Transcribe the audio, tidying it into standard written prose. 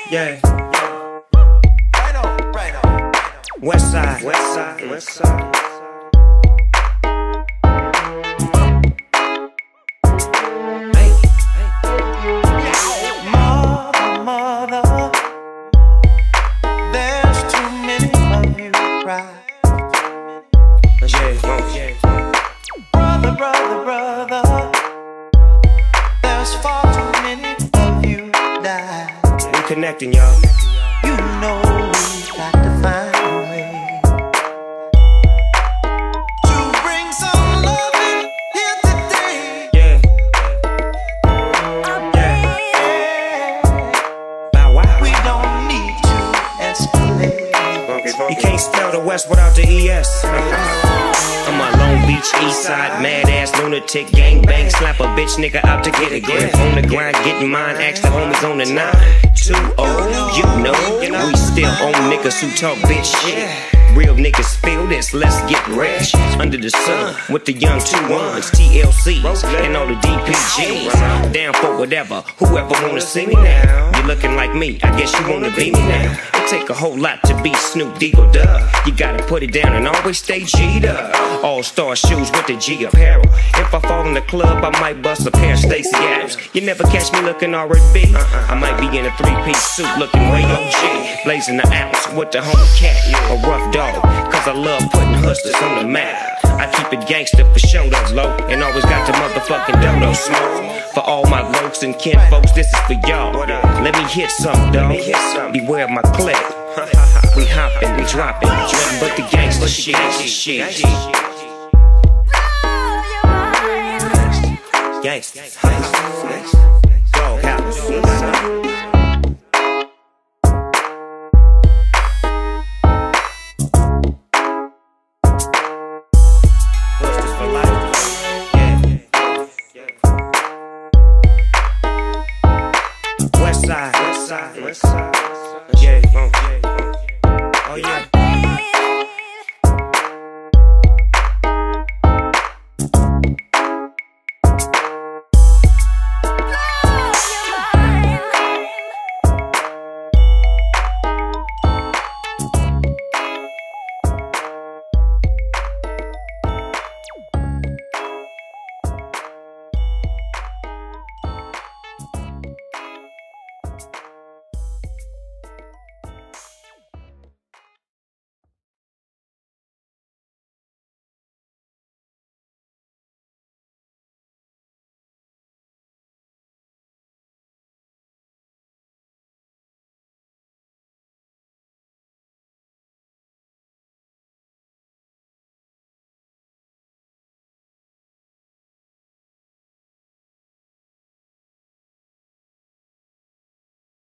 Yeah. Right on, right on. West side, west side, west side. Mother, there's too many of you cry. Brother, there's far too many of you die. We connecting, y'all. You know we got to find a way to bring some love in here today. Yeah. Bow wow. We don't need to escalate. You can't spell the West without the ES. I'm a Long Beach East Side mad ass lunatic gangbang, slap a bitch nigga out to get a grip. On the grind, getting mine, ask the homies on the 920. You know, we still own niggas who talk bitch shit. Real niggas feel this, let's get rich. Under the sun, with the young 2-1s, TLCs, and all the DPGs. Down for whatever, whoever wanna see me now. You looking like me, I guess you wanna be me now. It take a whole lot to be Snoop Dogg. You gotta put it down and always stay G'd up. All-star shoes with the G apparel. If I fall in the club, I might bust a pair of Stacey Adams. You never catch me looking R&B. I might be in a 3-piece suit looking way OG. Blazing the ounce with the homie cat, a rough dog. Cause I love putting hustlers on the map. I keep it gangster for show those low. And always got the motherfucking dodo smoke. For all my folks and kin folks, this is for y'all. Let me hit some, dog. Beware of my clip. We hoppin', we droppin', but the gangsta shit. Gangsta. Dog house. West side, west side, west side.